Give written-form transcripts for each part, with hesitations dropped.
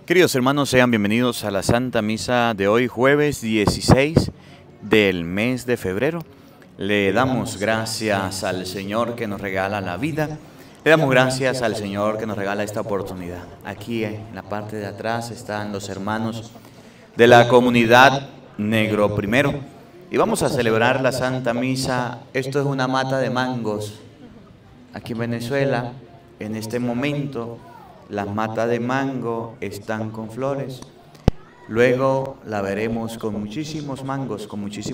Queridos hermanos, sean bienvenidos a la Santa Misa de hoy, jueves 16 del mes de febrero. Le damos gracias al Señor que nos regala la vida. Le damos gracias al Señor que nos regala esta oportunidad. Aquí en la parte de atrás están los hermanos de la comunidad Negro Primero. Y vamos a celebrar la Santa Misa. Esto es una mata de mangos. Aquí en Venezuela, en este momento, las matas de mango están con flores. Luego la veremos con muchísimos mangos,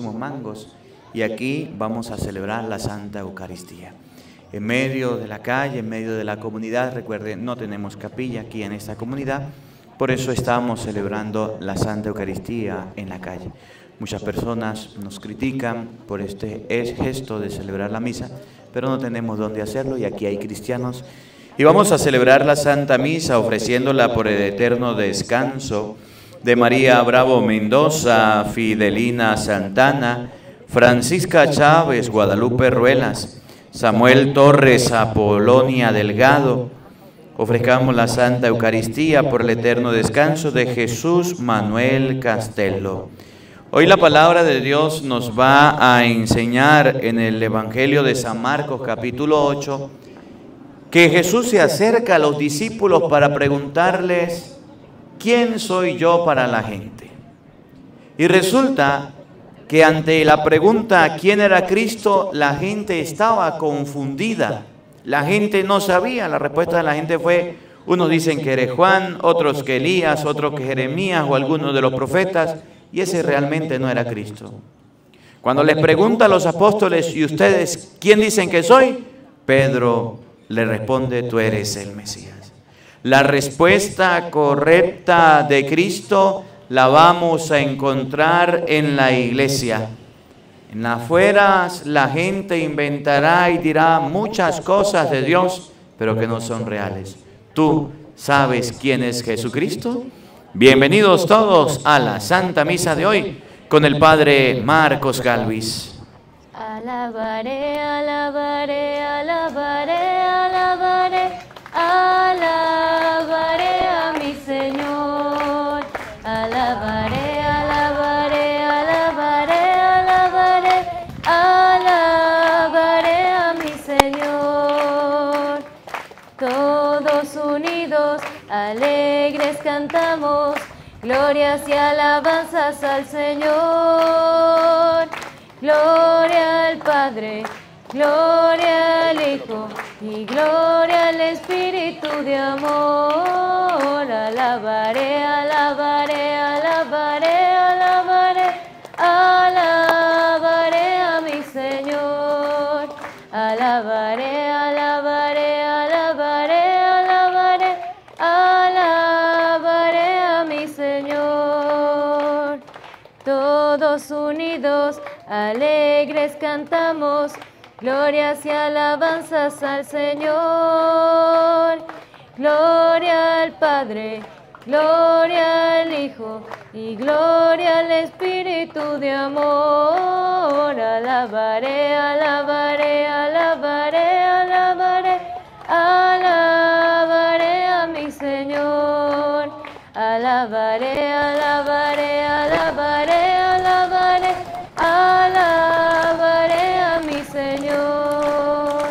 Y aquí vamos a celebrar la Santa Eucaristía. En medio de la calle, en medio de la comunidad, recuerden, no tenemos capilla aquí en esta comunidad, por eso estamos celebrando la Santa Eucaristía en la calle. Muchas personas nos critican por este gesto de celebrar la misa, pero no tenemos dónde hacerlo y aquí hay cristianos. Y vamos a celebrar la Santa Misa ofreciéndola por el eterno descanso de María Bravo Mendoza, Fidelina Santana, Francisca Chávez, Guadalupe Ruelas, Samuel Torres, Apolonia Delgado. Ofrezcamos la Santa Eucaristía por el eterno descanso de Jesús Manuel Castelo. Hoy la palabra de Dios nos va a enseñar en el Evangelio de San Marcos, capítulo 8, que Jesús se acerca a los discípulos para preguntarles, ¿quién soy yo para la gente? Y resulta que ante la pregunta, ¿quién era Cristo?, la gente estaba confundida. La gente no sabía. La respuesta de la gente fue, unos dicen que eres Juan, otros que Elías, otros que Jeremías o alguno de los profetas, y ese realmente no era Cristo. Cuando les pregunta a los apóstoles, ¿y ustedes quién dicen que soy?, Pedro le responde, tú eres el Mesías. La respuesta correcta de Cristo la vamos a encontrar en la iglesia. En las afueras la gente inventará y dirá muchas cosas de Dios, pero que no son reales. ¿Tú sabes quién es Jesucristo? Bienvenidos todos a la Santa Misa de hoy con el Padre Marcos Galvis. Alabaré, alabaré, alabaré, alabaré, alabaré a mi Señor. Alabaré, alabaré, alabaré, alabaré, alabaré a mi Señor. Todos unidos, alegres cantamos, glorias y alabanzas al Señor. Gloria al Padre, gloria al Hijo y gloria al Espíritu de amor. Alabaré, alabaré, alabaré, alabaré, alabaré a mi Señor. Alabaré, alabaré, alabaré, alabaré, alabaré a mi Señor. Todos unidos, alegres cantamos, glorias y alabanzas al Señor. Gloria al Padre, gloria al Hijo y gloria al Espíritu de amor. Alabaré, alabaré, alabaré, alabaré, alabaré a mi Señor. Alabaré, alabaré, alabaré, alabaré, alabaré a mi Señor.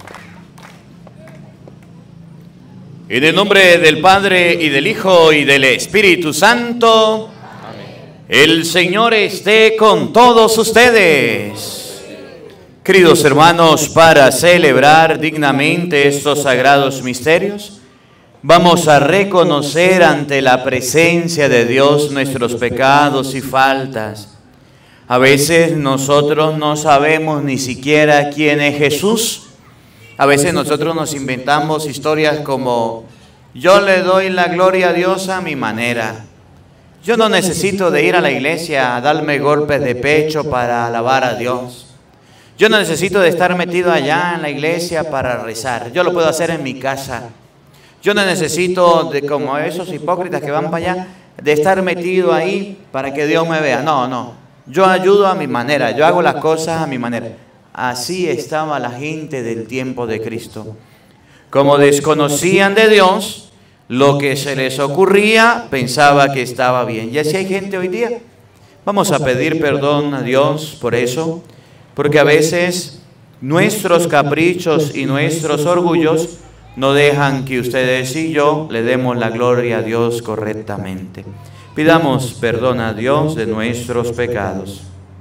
En el nombre del Padre, y del Hijo, y del Espíritu Santo. Amén. El Señor esté con todos ustedes. Queridos hermanos, para celebrar dignamente estos sagrados misterios, vamos a reconocer ante la presencia de Dios nuestros pecados y faltas. A veces nosotros no sabemos ni siquiera quién es Jesús. A veces nosotros nos inventamos historias como, yo le doy la gloria a Dios a mi manera. Yo no necesito de ir a la iglesia a darme golpes de pecho para alabar a Dios. Yo no necesito de estar metido allá en la iglesia para rezar. Yo lo puedo hacer en mi casa. Yo no necesito de, como esos hipócritas que van para allá, de estar metido ahí para que Dios me vea. No, no. Yo ayudo a mi manera. Yo hago las cosas a mi manera. Así estaba la gente del tiempo de Cristo. Como desconocían de Dios, Lo que se les ocurría pensaba que estaba bien. Y así hay gente hoy día. Vamos a pedir perdón a Dios por eso, porque a veces nuestros caprichos y nuestros orgullos no dejan que ustedes y yo le demos la gloria a Dios correctamente. Pidamos perdón a Dios de nuestros pecados.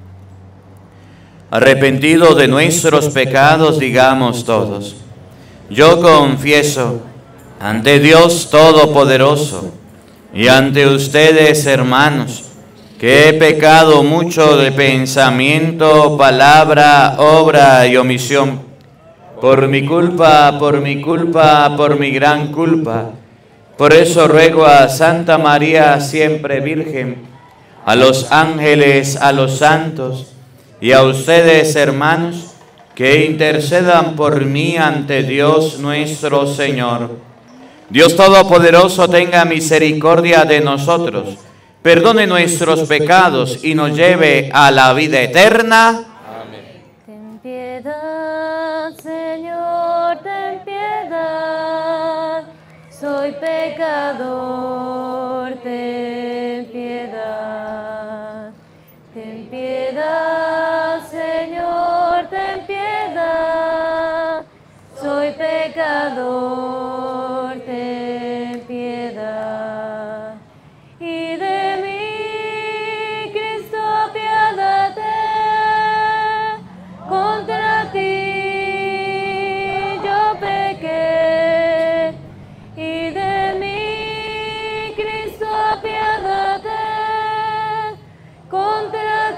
Arrepentidos de nuestros pecados, digamos todos: yo confieso ante Dios Todopoderoso y ante ustedes, hermanos, que he pecado mucho de pensamiento, palabra, obra y omisión. Por mi culpa, por mi gran culpa. Por eso ruego a Santa María, siempre Virgen, a los ángeles, a los santos y a ustedes, hermanos, que intercedan por mí ante Dios nuestro Señor. Dios Todopoderoso tenga misericordia de nosotros, perdone nuestros pecados y nos lleve a la vida eterna. Amén. Ten piedad, Señor, ten piedad. Soy pecador, ten piedad. Ten piedad, Señor, ten piedad. Soy pecador, ten piedad. Y de mí, Cristo, apiádate. Contra ti yo pequé. Y de mí, Cristo, apiádate. Contra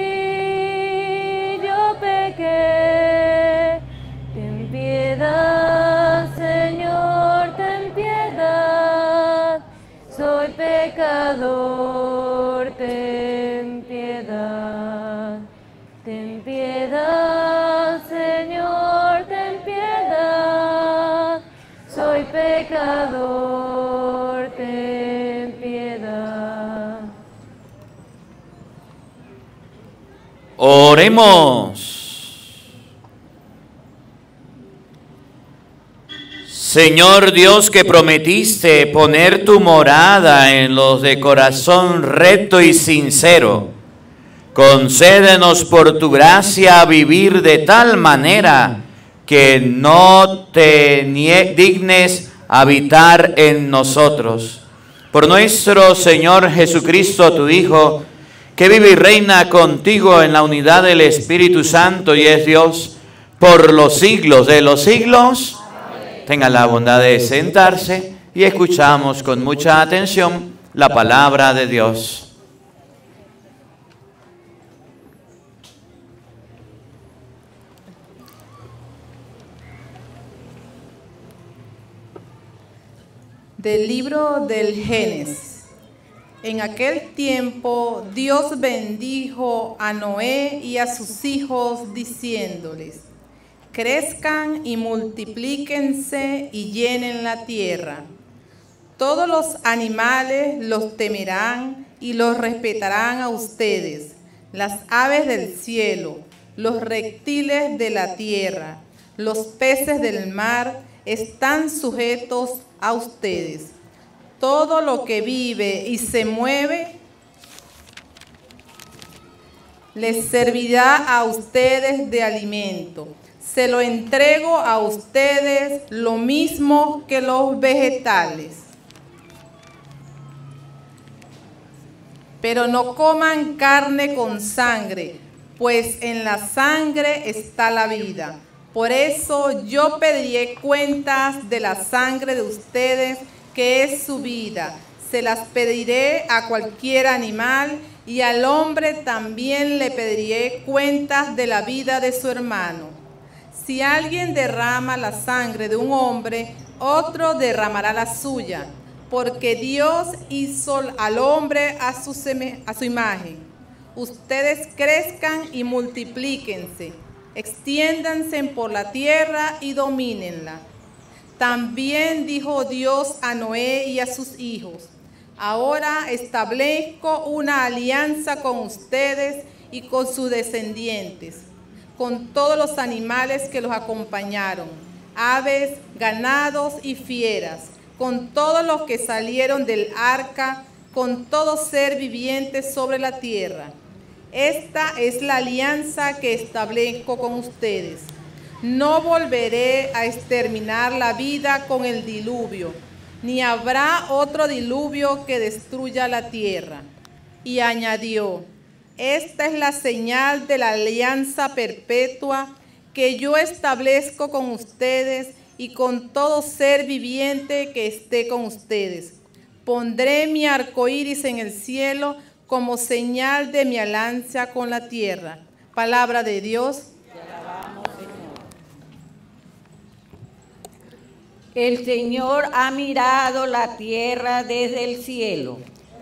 ti yo pequé. Ten piedad, Señor, ten piedad. Soy pecador, ten piedad. Ten piedad, Señor, ten piedad. Soy pecador, ten piedad. Oremos. Señor Dios, que prometiste poner tu morada en los de corazón recto y sincero, concédenos por tu gracia vivir de tal manera que no te dignes habitar en nosotros. Por nuestro Señor Jesucristo, tu Hijo, que vive y reina contigo en la unidad del Espíritu Santo y es Dios por los siglos de los siglos. Tengan la bondad de sentarse y escuchamos con mucha atención la palabra de Dios. Del libro del Génesis. En aquel tiempo Dios bendijo a Noé y a sus hijos diciéndoles: crezcan y multiplíquense y llenen la tierra. Todos los animales los temerán y los respetarán a ustedes, las aves del cielo, los reptiles de la tierra, los peces del mar están sujetos a ustedes. Todo lo que vive y se mueve les servirá a ustedes de alimento. Se lo entrego a ustedes lo mismo que los vegetales. Pero no coman carne con sangre, pues en la sangre está la vida. Por eso yo pediré cuentas de la sangre de ustedes, que es su vida. Se las pediré a cualquier animal, y al hombre también le pediré cuentas de la vida de su hermano. Si alguien derrama la sangre de un hombre, otro derramará la suya, porque Dios hizo al hombre a su imagen. Ustedes crezcan y multiplíquense, extiéndanse por la tierra y domínenla. También dijo Dios a Noé y a sus hijos: ahora establezco una alianza con ustedes y con sus descendientes, con todos los animales que los acompañaron, aves, ganados y fieras, con todos los que salieron del arca, con todo ser viviente sobre la tierra. Esta es la alianza que establezco con ustedes. No volveré a exterminar la vida con el diluvio, ni habrá otro diluvio que destruya la tierra. Y añadió: esta es la señal de la alianza perpetua que yo establezco con ustedes y con todo ser viviente que esté con ustedes. Pondré mi arco iris en el cielo como señal de mi alianza con la tierra. Palabra de Dios. El Señor ha mirado la tierra desde el cielo.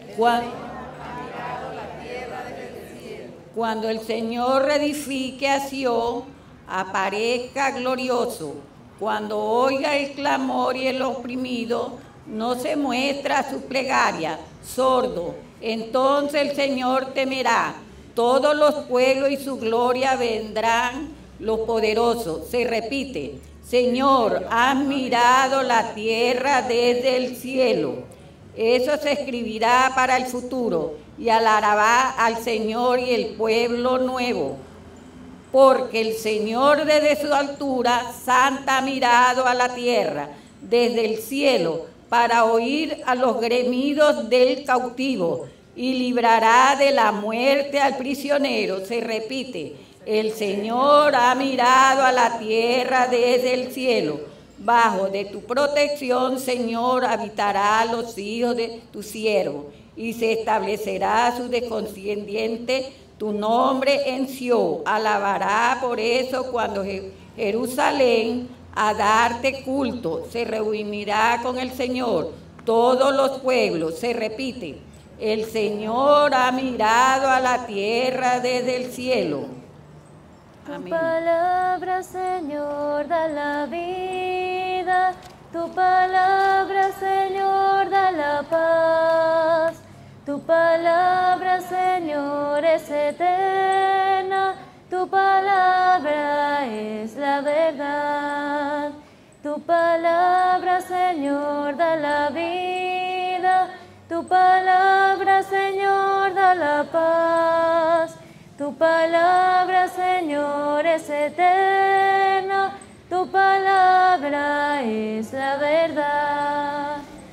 Cuando el Señor reedifique a Sion, aparezca glorioso. Cuando oiga el clamor y el oprimido, no se muestra su plegaria, sordo. Entonces el Señor temerá. Todos los pueblos y su gloria vendrán los poderosos. Se repite: Señor, has mirado la tierra desde el cielo. Eso se escribirá para el futuro y alabará al Señor y el pueblo nuevo. Porque el Señor desde su altura santa ha mirado a la tierra desde el cielo para oír a los gemidos del cautivo y librará de la muerte al prisionero. Se repite: el Señor ha mirado a la tierra desde el cielo. Bajo de tu protección, Señor, habitará los hijos de tu siervo y se establecerá su descendiente tu nombre en Sion. Alabará por eso cuando Jerusalén a darte culto. Se reunirá con el Señor todos los pueblos. Se repite: el Señor ha mirado a la tierra desde el cielo. Tu palabra, Señor, da la vida. Tu palabra, Señor, da la paz. Tu palabra, Señor, es eterna. Tu palabra es la verdad. Tu palabra, Señor, da la vida. Tu palabra, Señor, da la paz. Tu palabra, Señor, es eterna. Tu palabra es la verdad.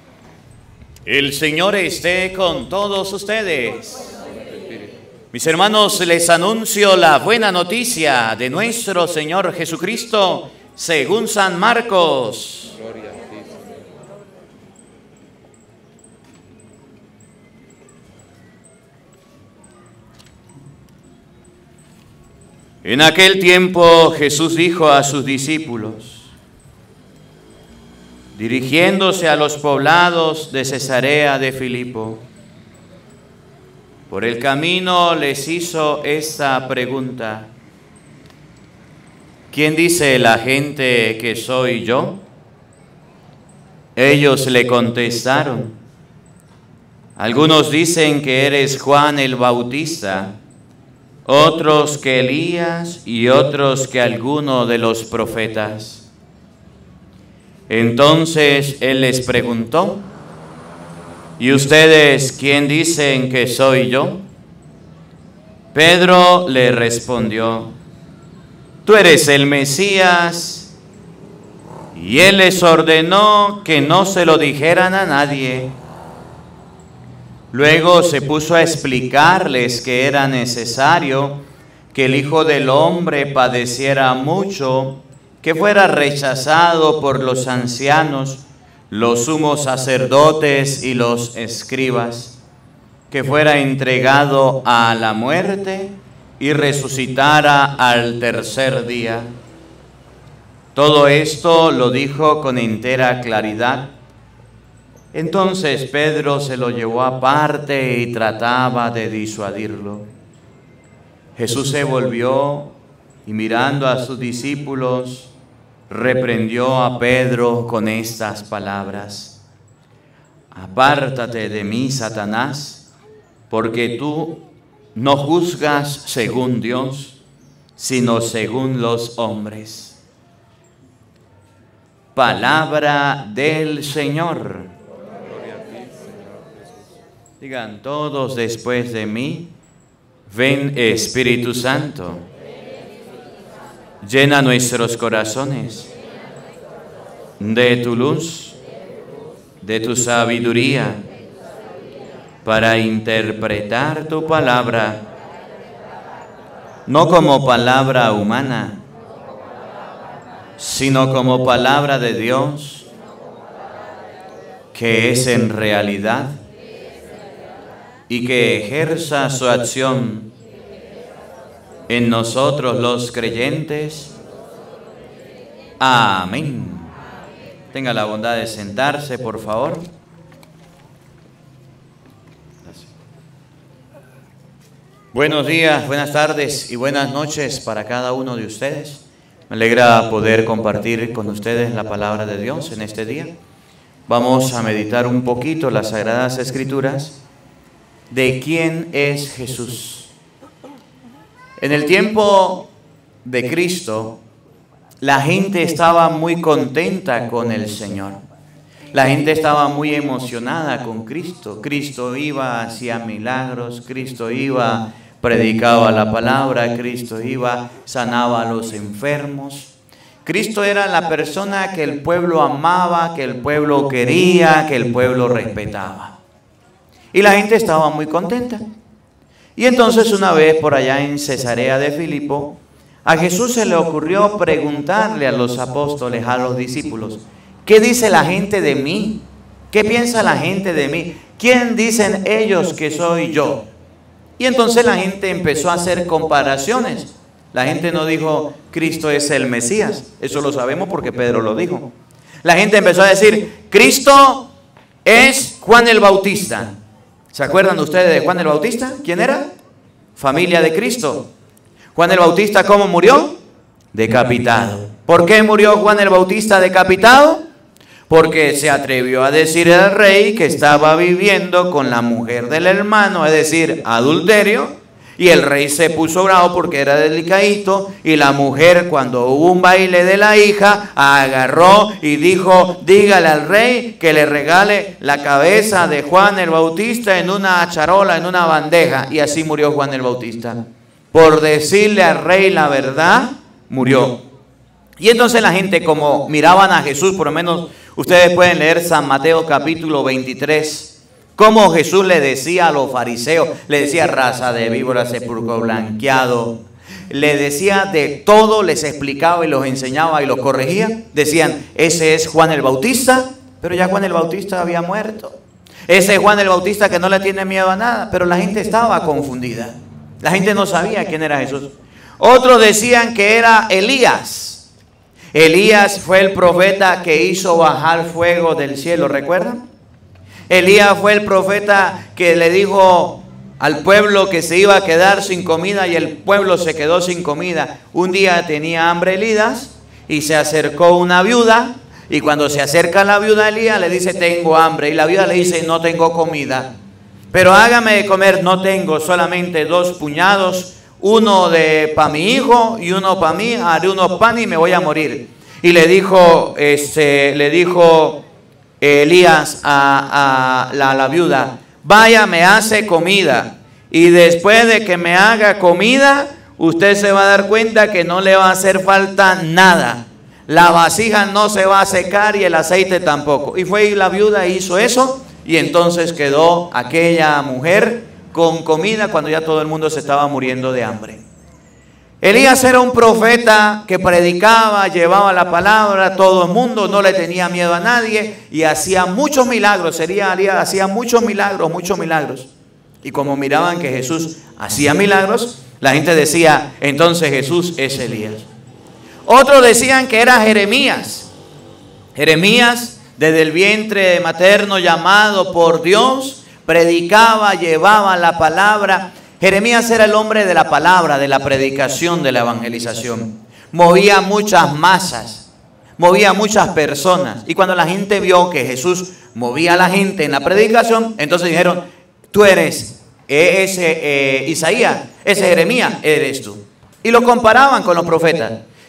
El Señor esté con todos ustedes. Mis hermanos, les anuncio la buena noticia de nuestro Señor Jesucristo según San Marcos. En aquel tiempo Jesús dijo a sus discípulos, dirigiéndose a los poblados de Cesarea de Filipo, por el camino les hizo esta pregunta: ¿quién dice la gente que soy yo? Ellos le contestaron: algunos dicen que eres Juan el Bautista, otros que Elías y otros que alguno de los profetas. Entonces él les preguntó: ¿y ustedes quién dicen que soy yo? Pedro le respondió: tú eres el Mesías. Y él les ordenó que no se lo dijeran a nadie. Luego se puso a explicarles que era necesario que el Hijo del Hombre padeciera mucho, que fuera rechazado por los ancianos, los sumos sacerdotes y los escribas, que fuera entregado a la muerte y resucitara al tercer día. Todo esto lo dijo con entera claridad. Entonces Pedro se lo llevó aparte y trataba de disuadirlo. Jesús se volvió y mirando a sus discípulos, reprendió a Pedro con estas palabras: apártate de mí, Satanás, porque tú no juzgas según Dios, sino según los hombres. Palabra del Señor. Digan todos después de mí: ven Espíritu Santo, llena nuestros corazones de tu luz, de tu sabiduría, para interpretar tu palabra, no como palabra humana, sino como palabra de Dios, que es en realidad, y que ejerza su acción en nosotros los creyentes. Amén. Tenga la bondad de sentarse, por favor. Buenos días, buenas tardes y buenas noches para cada uno de ustedes. Me alegra poder compartir con ustedes la palabra de Dios en este día. Vamos a meditar un poquito las Sagradas Escrituras de quién es Jesús. En el tiempo de Cristo, la gente estaba muy contenta con el Señor. La gente estaba muy emocionada con Cristo. Cristo iba, hacía milagros, Cristo iba, predicaba la palabra, Cristo iba, sanaba a los enfermos. Cristo era la persona que el pueblo amaba, que el pueblo quería, que el pueblo respetaba. Y la gente estaba muy contenta. Y entonces una vez por allá en Cesarea de Filipo, a Jesús se le ocurrió preguntarle a los apóstoles, a los discípulos: ¿qué dice la gente de mí? ¿Qué piensa la gente de mí? ¿Quién dicen ellos que soy yo? Y entonces la gente empezó a hacer comparaciones. La gente no dijo Cristo es el Mesías, eso lo sabemos porque Pedro lo dijo. La gente empezó a decir Cristo es Juan el Bautista. ¿Se acuerdan ustedes de Juan el Bautista? ¿Quién era? Familia de Cristo. Juan el Bautista, ¿cómo murió? Decapitado. ¿Por qué murió Juan el Bautista decapitado? Porque se atrevió a decir al rey que estaba viviendo con la mujer del hermano, es decir, adulterio, y el rey se puso bravo porque era delicadito, y la mujer, cuando hubo un baile de la hija, agarró y dijo: dígale al rey que le regale la cabeza de Juan el Bautista en una charola, en una bandeja, y así murió Juan el Bautista. Por decirle al rey la verdad, murió. Y entonces la gente, como miraban a Jesús, por lo menos ustedes pueden leer San Mateo capítulo 23, cómo Jesús le decía a los fariseos, le decía raza de víboras, sepulcro blanqueado, le decía de todo, les explicaba y los enseñaba y los corregía. Decían, ese es Juan el Bautista, pero ya Juan el Bautista había muerto. Ese es Juan el Bautista que no le tiene miedo a nada, pero la gente estaba confundida. La gente no sabía quién era Jesús. Otros decían que era Elías. Elías fue el profeta que hizo bajar fuego del cielo, ¿recuerdan? Elías fue el profeta que le dijo al pueblo que se iba a quedar sin comida, y el pueblo se quedó sin comida. Un día tenía hambre Elías y se acercó una viuda, y cuando se acerca la viuda a Elías le dice: tengo hambre, y la viuda le dice: no tengo comida, pero hágame de comer. No tengo, solamente 2 puñados, uno para mi hijo y uno para mí. Haré unos panes y me voy a morir. Y le dijo Elías a la viuda: vaya, me hace comida, y después de que me haga comida, usted se va a dar cuenta que no le va a hacer falta nada. La vasija no se va a secar y el aceite tampoco. Y fue y la viuda hizo eso, y entonces quedó aquella mujer con comida cuando ya todo el mundo se estaba muriendo de hambre. Elías era un profeta que predicaba, llevaba la palabra a todo el mundo, no le tenía miedo a nadie y hacía muchos milagros. Elías hacía muchos milagros. Y como miraban que Jesús hacía milagros, la gente decía: entonces Jesús es Elías. Otros decían que era Jeremías. Jeremías, desde el vientre materno llamado por Dios, predicaba, llevaba la palabra. Jeremías era el hombre de la palabra, de la predicación, de la evangelización. Movía muchas masas, movía muchas personas. Y cuando la gente vio que Jesús movía a la gente en la predicación, entonces dijeron: tú eres ese Isaías, ese Jeremías, eres tú. Y lo comparaban con los profetas.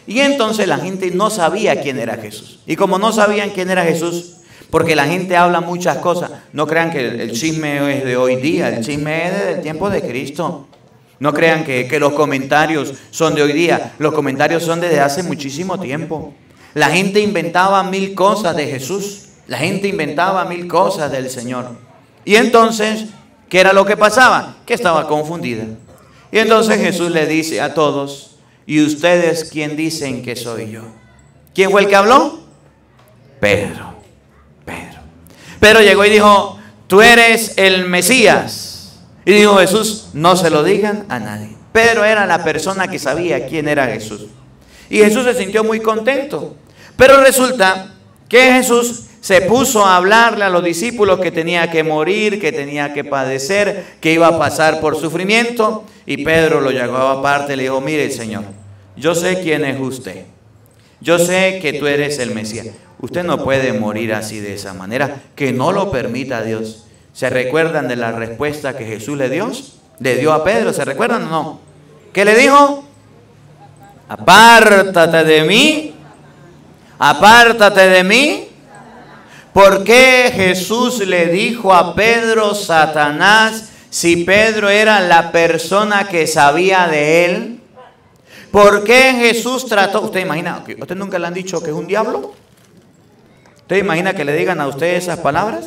Y entonces la gente no sabía quién era Jesús. Y como no sabían quién era Jesús, porque la gente habla muchas cosas, no crean que el chisme es de hoy día, el chisme es del tiempo de Cristo. No crean que los comentarios son de hoy día, los comentarios son desde hace muchísimo tiempo. La gente inventaba 1000 cosas de Jesús, la gente inventaba 1000 cosas del Señor. Y entonces, ¿qué era lo que pasaba? Que estaba confundida. Y entonces Jesús le dice a todos, ¿y ustedes quién dicen que soy yo? ¿Quién fue el que habló? Pedro. Pedro llegó y dijo, tú eres el Mesías. Y dijo Jesús, no se lo digan a nadie. Pedro era la persona que sabía quién era Jesús. Y Jesús se sintió muy contento. Pero resulta que Jesús se puso a hablarle a los discípulos que tenía que morir, que tenía que padecer, que iba a pasar por sufrimiento. Y Pedro lo llamó aparte y le dijo, mire Señor, yo sé quién es usted. Yo sé que tú eres el Mesías. Usted no puede morir así de esa manera, que no lo permita Dios. ¿Se recuerdan de la respuesta que Jesús le dio a Pedro? ¿Se recuerdan o no? ¿Qué le dijo? Apártate de mí. Apártate de mí. ¿Por qué Jesús le dijo a Pedro Satanás si Pedro era la persona que sabía de él? ¿Por qué Jesús trató? ¿Usted imagina? ¿Usted nunca le han dicho que es un diablo? ¿Usted imagina que le digan a usted esas palabras?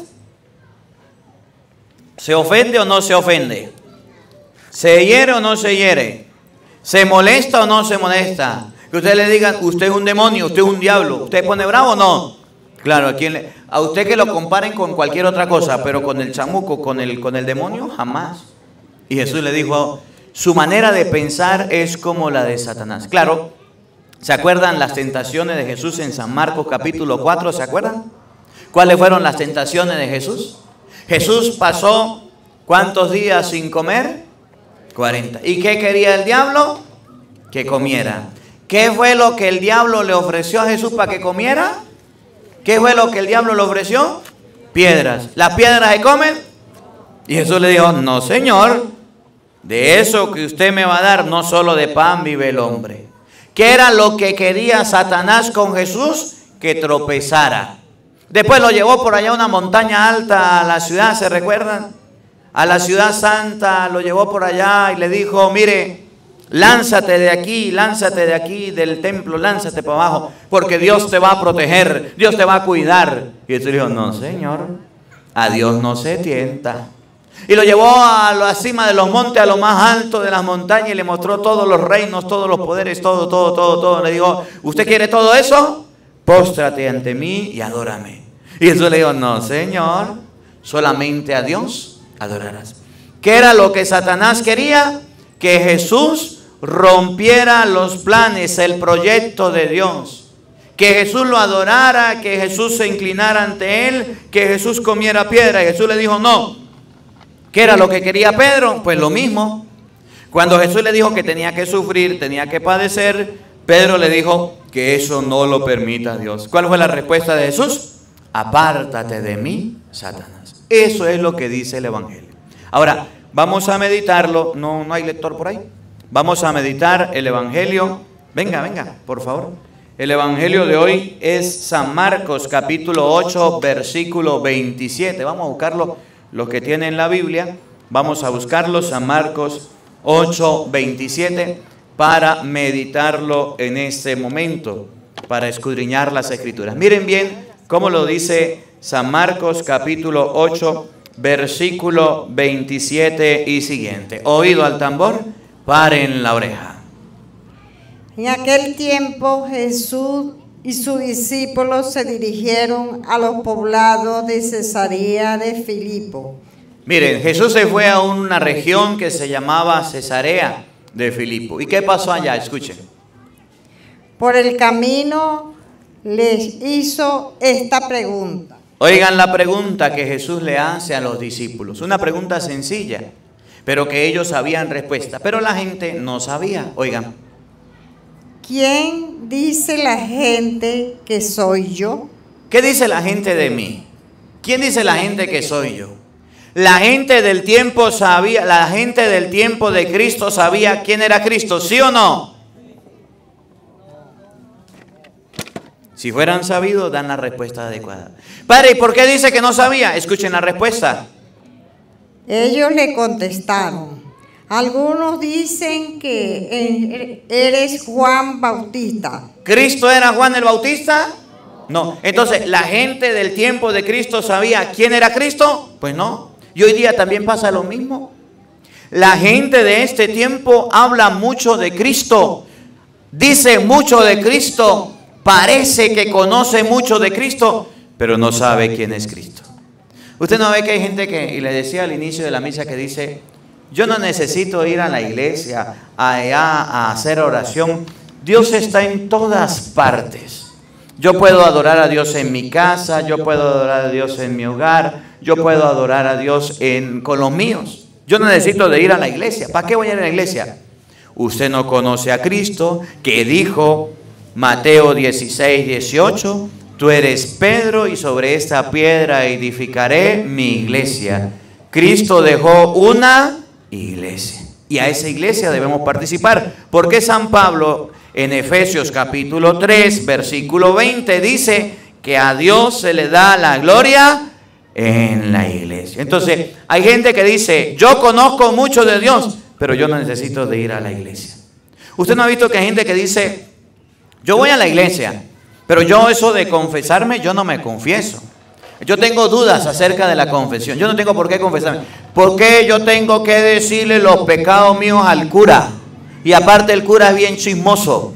¿Se ofende o no se ofende? ¿Se hiere o no se hiere? ¿Se molesta o no se molesta? Que usted le digan, usted es un demonio, usted es un diablo. ¿Usted pone bravo o no? Claro, a usted que lo comparen con cualquier otra cosa, pero con el chamuco, con el demonio, jamás. Y Jesús le dijo, su manera de pensar es como la de Satanás. Claro, ¿se acuerdan las tentaciones de Jesús en San Marcos capítulo 4? ¿Se acuerdan? ¿Cuáles fueron las tentaciones de Jesús? Jesús pasó, ¿cuántos días sin comer? 40. ¿Y qué quería el diablo? Que comiera. ¿Qué fue lo que el diablo le ofreció a Jesús para que comiera? ¿Qué fue lo que el diablo le ofreció? Piedras. ¿Las piedras se comen? Y Jesús le dijo, no señor, de eso que usted me va a dar, no solo de pan vive el hombre. ¿Qué era lo que quería Satanás con Jesús? Que tropezara. Después lo llevó por allá a una montaña alta a la ciudad, ¿se recuerdan? A la ciudad santa, lo llevó por allá y le dijo, mire, lánzate de aquí del templo, lánzate para abajo, porque Dios te va a proteger, Dios te va a cuidar. Y Jesús dijo, no señor, a Dios no se tienta. Y lo llevó a la cima de los montes, a lo más alto de las montañas y le mostró todos los reinos, todos los poderes, todo. Le dijo, ¿usted quiere todo eso? Póstrate ante mí y adórame. Y Jesús le dijo, no señor, solamente a Dios adorarás. ¿Qué era lo que Satanás quería? Que Jesús rompiera los planes, el proyecto de Dios. Que Jesús lo adorara, que Jesús se inclinara ante él, que Jesús comiera piedra. Y Jesús le dijo, no. ¿Qué era lo que quería Pedro? Pues lo mismo. Cuando Jesús le dijo que tenía que sufrir, tenía que padecer, Pedro le dijo que eso no lo permita Dios. ¿Cuál fue la respuesta de Jesús? Apártate de mí, Satanás. Eso es lo que dice el Evangelio. Ahora, vamos a meditarlo. No hay lector por ahí. Vamos a meditar el Evangelio. Venga, por favor. El Evangelio de hoy es San Marcos, capítulo 8, versículo 27. Vamos a buscarlo, los que tienen la Biblia. Vamos a buscarlo, San Marcos 8, 27, para meditarlo en este momento, para escudriñar las Escrituras. Miren bien cómo lo dice San Marcos, capítulo 8, versículo 27 y siguiente. Oído al tambor, paren la oreja. En aquel tiempo Jesús y sus discípulos se dirigieron a los poblados de Cesarea de Filipo. Miren, Jesús se fue a una región que se llamaba Cesarea de Filipo. ¿Y qué pasó allá? Escuchen. Por el camino les hizo esta pregunta. Oigan la pregunta que Jesús le hace a los discípulos. Una pregunta sencilla, pero que ellos sabían respuesta. Pero la gente no sabía. Oigan. ¿Quién dice la gente que soy yo? ¿Qué dice la gente de mí? ¿Quién dice la gente que soy yo? La gente del tiempo sabía, la gente del tiempo de Cristo sabía quién era Cristo, ¿sí o no? Si fueran sabidos, dan la respuesta adecuada. Padre, ¿y por qué dice que no sabía? Escuchen la respuesta. Ellos le contestaron: algunos dicen que eres Juan Bautista. ¿Cristo era Juan el Bautista? No. Entonces, ¿la gente del tiempo de Cristo sabía quién era Cristo? Pues no. Y hoy día también pasa lo mismo. La gente de este tiempo habla mucho de Cristo, dice mucho de Cristo, parece que conoce mucho de Cristo, pero no sabe quién es Cristo. Usted no ve que hay gente que, y le decía al inicio de la misa, que dice: yo no necesito ir a la iglesia, allá a hacer oración. Dios está en todas partes. Yo puedo adorar a Dios en mi casa, yo puedo adorar a Dios en mi hogar, yo puedo adorar a Dios con los míos. Yo no necesito de ir a la iglesia. ¿Para qué voy a ir a la iglesia? Usted no conoce a Cristo, que dijo, Mateo 16, 18, tú eres Pedro y sobre esta piedra edificaré mi iglesia. Cristo dejó una iglesia y a esa iglesia debemos participar. Porque San Pablo en Efesios capítulo 3, versículo 20 dice que a Dios se le da la gloria en la iglesia. Entonces, hay gente que dice: yo conozco mucho de Dios, pero yo no necesito de ir a la iglesia. Usted no ha visto que hay gente que dice: yo voy a la iglesia, pero yo eso de confesarme, yo no me confieso. Yo tengo dudas acerca de la confesión. Yo no tengo por qué confesarme. ¿Por qué yo tengo que decirle los pecados míos al cura? Y aparte el cura es bien chismoso.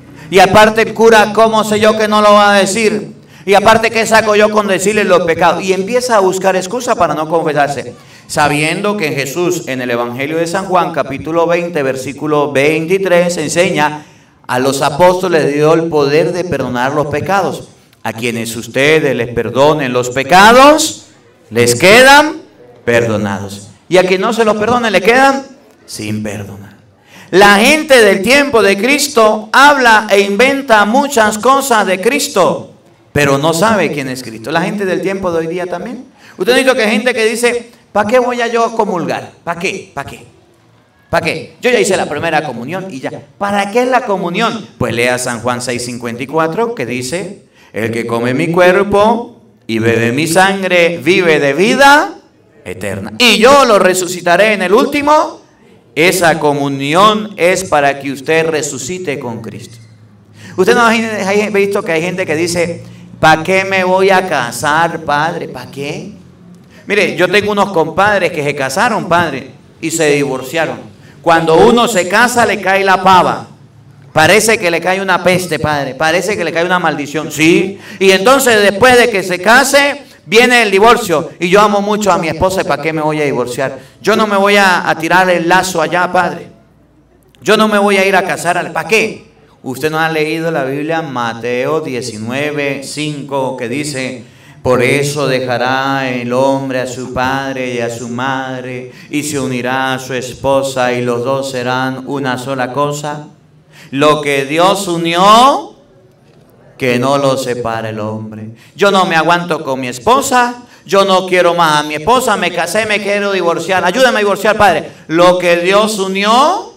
Y aparte el cura, ¿cómo sé yo que no lo va a decir? Y aparte, ¿qué saco yo con decirle los pecados? Y empieza a buscar excusa para no confesarse, sabiendo que Jesús en el Evangelio de San Juan, capítulo 20, versículo 23, enseña: a los apóstoles les dio el poder de perdonar los pecados. A quienes ustedes les perdonen los pecados, les quedan perdonados. Y a quien no se los perdonen, le quedan sin perdonar. La gente del tiempo de Cristo habla e inventa muchas cosas de Cristo, pero no sabe quién es Cristo. La gente del tiempo de hoy día también. Usted ha visto que hay gente que dice: ¿para qué voy a yo a comulgar? ¿Para qué? ¿Para qué? ¿Para qué? Yo ya hice la primera comunión y ya. ¿Para qué es la comunión? Pues lea San Juan 6:54, que dice: el que come mi cuerpo y bebe mi sangre vive de vida eterna, y yo lo resucitaré en el último. Esa comunión es para que usted resucite con Cristo. Usted no ha visto que hay gente que dice: ¿para qué me voy a casar, padre? ¿Para qué? Mire, yo tengo unos compadres que se casaron, padre, y se divorciaron. Cuando uno se casa, le cae la pava. Parece que le cae una peste, padre. Parece que le cae una maldición. Sí. Y entonces, después de que se case, viene el divorcio. Y yo amo mucho a mi esposa, ¿para qué me voy a divorciar? Yo no me voy a tirar el lazo allá, padre. Yo no me voy a ir a casar. ¿Para qué? Usted no ha leído la Biblia, Mateo 19, 5, que dice: por eso dejará el hombre a su padre y a su madre, y se unirá a su esposa, y los dos serán una sola cosa. Lo que Dios unió, que no lo separe el hombre. Yo no me aguanto con mi esposa, yo no quiero más a mi esposa, me casé, me quiero divorciar. Ayúdame a divorciar, padre. Lo que Dios unió,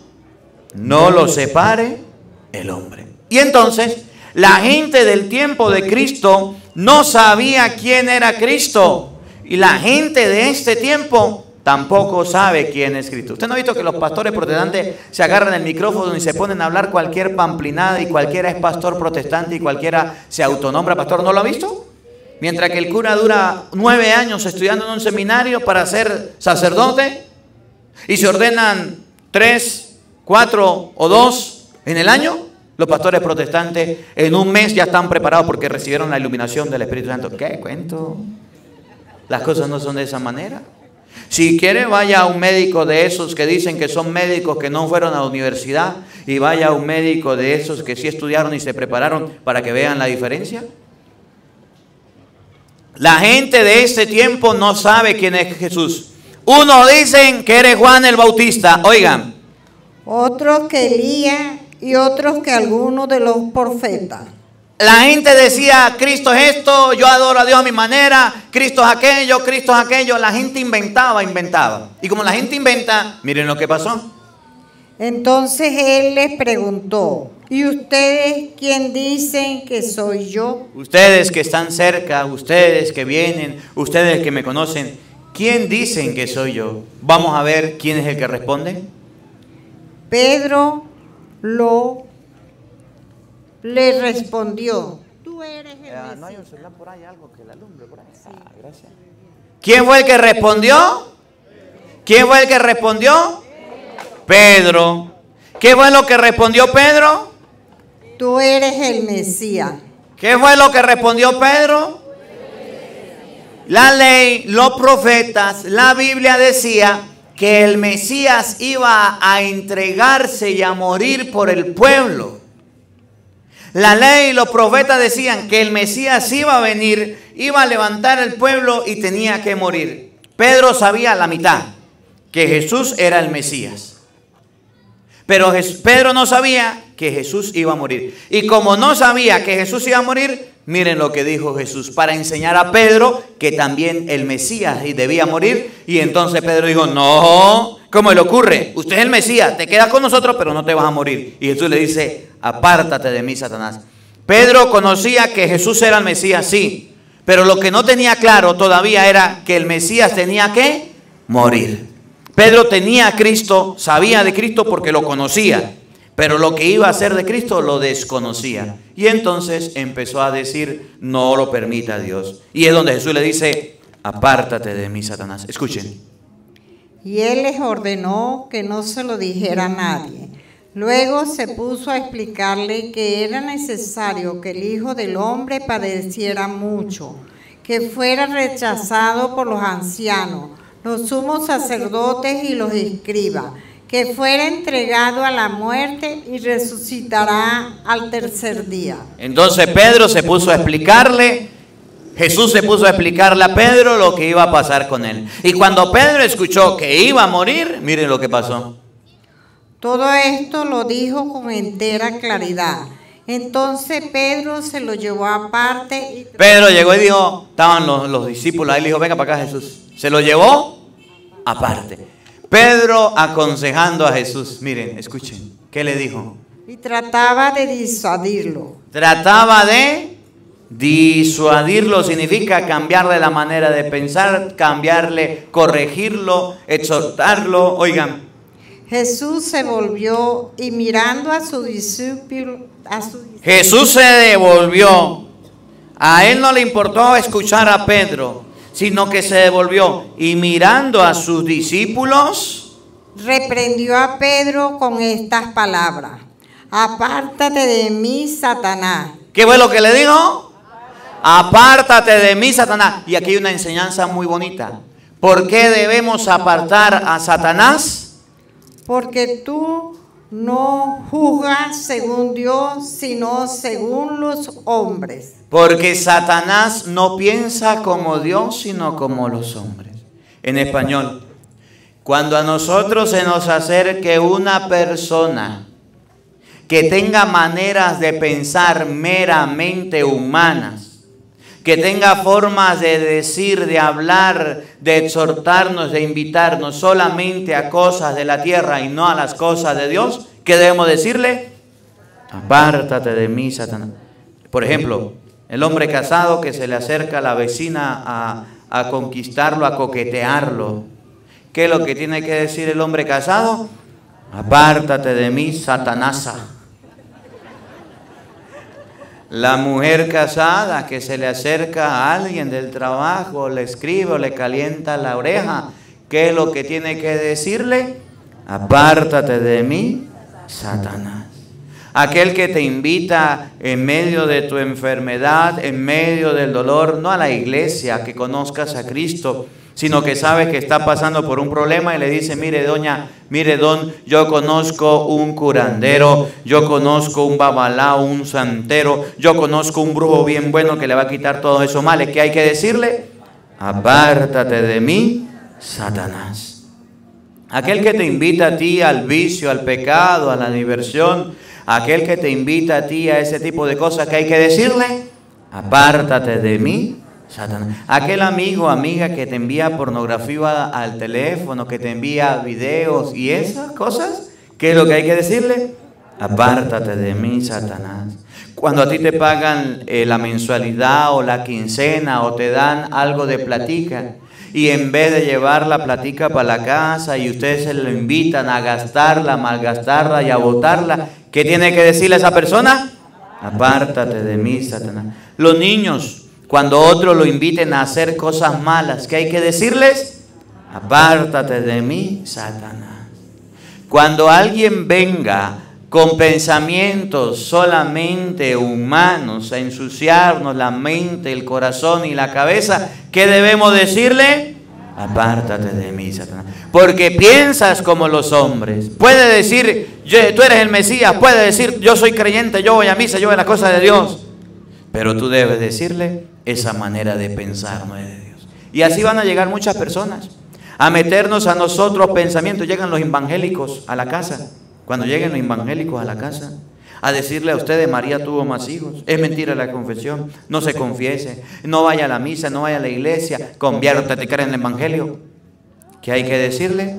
no lo separe el hombre. Y entonces, la gente del tiempo de Cristo no sabía quién era Cristo. Y la gente de este tiempo tampoco sabe quién es Cristo. ¿Usted no ha visto que los pastores protestantes se agarran el micrófono y se ponen a hablar cualquier pamplinada y cualquiera es pastor protestante y cualquiera se autonombra pastor? ¿No lo ha visto? Mientras que el cura dura 9 años estudiando en un seminario para ser sacerdote y se ordenan 3, 4 o 2 en el año, los pastores protestantes en un mes ya están preparados porque recibieron la iluminación del Espíritu Santo. ¿Qué cuento? Las cosas no son de esa manera. Si quiere, vaya a un médico de esos que dicen que son médicos que no fueron a la universidad, y vaya a un médico de esos que sí estudiaron y se prepararon, para que vean la diferencia. La gente de este tiempo no sabe quién es Jesús. Unos dicen que eres Juan el Bautista, oigan. Otros que Elías y otros que algunos de los profetas. La gente decía: Cristo es esto, yo adoro a Dios a mi manera, Cristo es aquello, Cristo es aquello. La gente inventaba. Y como la gente inventa, miren lo que pasó. Entonces él les preguntó: ¿Y ustedes quién dicen que soy yo? Ustedes que están cerca, ustedes que vienen, ustedes que me conocen, ¿quién dicen que soy yo? Vamos a ver quién es el que responde. Pedro le respondió: tú eres el Mesías. No hay un celular por ahí, algo que la alumbre por ahí. Gracias. ¿Quién fue el que respondió? ¿Quién fue el que respondió? Pedro. ¿Qué fue lo que respondió Pedro? Tú eres el Mesías. ¿Qué fue lo que respondió Pedro? La ley, los profetas, la Biblia decía que el Mesías iba a entregarse y a morir por el pueblo. La ley y los profetas decían que el Mesías iba a venir, iba a levantar el pueblo y tenía que morir. Pedro sabía la mitad, que Jesús era el Mesías. Pero Pedro no sabía que Jesús iba a morir. Y como no sabía que Jesús iba a morir, miren lo que dijo Jesús para enseñar a Pedro que también el Mesías debía morir. Y entonces Pedro dijo: no, ¿cómo le ocurre? Usted es el Mesías, te quedas con nosotros, pero no te vas a morir. Y Jesús le dice: apártate de mí, Satanás. Pedro conocía que Jesús era el Mesías, sí, pero lo que no tenía claro todavía era que el Mesías tenía que morir. Pedro tenía a Cristo, sabía de Cristo porque lo conocía, pero lo que iba a hacer de Cristo lo desconocía. Y entonces empezó a decir: no lo permita Dios. Y es donde Jesús le dice: apártate de mí, Satanás. Escuchen. Y él les ordenó que no se lo dijera a nadie. Luego se puso a explicarle que era necesario que el Hijo del Hombre padeciera mucho, que fuera rechazado por los ancianos, los sumos sacerdotes y los escribas, que fuera entregado a la muerte y resucitará al tercer día. Entonces Pedro se puso a explicarle, Jesús se puso a explicarle a Pedro lo que iba a pasar con él. Y cuando Pedro escuchó que iba a morir, miren lo que pasó. Todo esto lo dijo con entera claridad. Entonces Pedro se lo llevó aparte. Pedro llegó y dijo, estaban los discípulos, ahí le dijo: venga para acá, Jesús. Se lo llevó aparte. Pedro aconsejando a Jesús. Miren, escuchen, ¿qué le dijo? Y trataba de disuadirlo. Trataba de disuadirlo, significa cambiarle la manera de pensar, cambiarle, corregirlo, exhortarlo. Oigan. Jesús se volvió y mirando a su discípulo, Jesús se devolvió. A él no le importó escuchar a Pedro, sino que se devolvió y mirando a sus discípulos, reprendió a Pedro con estas palabras: apártate de mí, Satanás. ¿Qué fue lo que le dijo? Apártate de mí, Satanás. Y aquí hay una enseñanza muy bonita. ¿Por qué debemos apartar a Satanás? Porque tú no juzgas según Dios, sino según los hombres. Porque Satanás no piensa como Dios, sino como los hombres. En español, cuando a nosotros se nos acerque una persona que tenga maneras de pensar meramente humanas, que tenga formas de decir, de hablar, de exhortarnos, de invitarnos solamente a cosas de la tierra y no a las cosas de Dios, ¿qué debemos decirle? Apártate de mí, Satanás. Por ejemplo, el hombre casado que se le acerca a la vecina a conquistarlo, a coquetearlo. ¿Qué es lo que tiene que decir el hombre casado? Apártate de mí, Satanasa. La mujer casada que se le acerca a alguien del trabajo, le escribe o le calienta la oreja, ¿qué es lo que tiene que decirle? Apártate de mí, Satanás. Aquel que te invita en medio de tu enfermedad, en medio del dolor, no a la iglesia, a que conozcas a Cristo, sino que sabes que está pasando por un problema y le dice: mire doña, mire don, yo conozco un curandero, yo conozco un babalao, un santero, yo conozco un brujo bien bueno que le va a quitar todos esos males. ¿Qué hay que decirle? Apártate de mí, Satanás. Aquel que te invita a ti al vicio, al pecado, a la diversión, aquel que te invita a ti a ese tipo de cosas, ¿qué hay que decirle? Apártate de mí, Satanás. Aquel amigo o amiga que te envía pornografía al teléfono, que te envía videos y esas cosas, ¿qué es lo que hay que decirle? apártate de mí, Satanás. Cuando a ti te pagan la mensualidad o la quincena o te dan algo de platica y en vez de llevar la platica para la casa y ustedes se lo invitan a gastarla, a malgastarla y a botarla, ¿qué tiene que decirle a esa persona? Apártate de mí, Satanás. Los niños, cuando otros lo inviten a hacer cosas malas, ¿qué hay que decirles? Apártate de mí, Satanás. Cuando alguien venga con pensamientos solamente humanos a ensuciarnos la mente, el corazón y la cabeza, ¿qué debemos decirle? Apártate de mí, Satanás. Porque piensas como los hombres. Puede decir, tú eres el Mesías. Puede decir, yo soy creyente, yo voy a misa, yo voy a las cosas de Dios. Pero tú debes decirle, esa manera de pensar no es de Dios. Y así van a llegar muchas personas a meternos a nosotros pensamientos. Llegan los evangélicos a la casa. Cuando lleguen los evangélicos a la casa, a decirle a ustedes, María tuvo más hijos, es mentira la confesión, no se confiese, no vaya a la misa, no vaya a la iglesia, conviértete, cree en el evangelio. ¿Qué hay que decirle?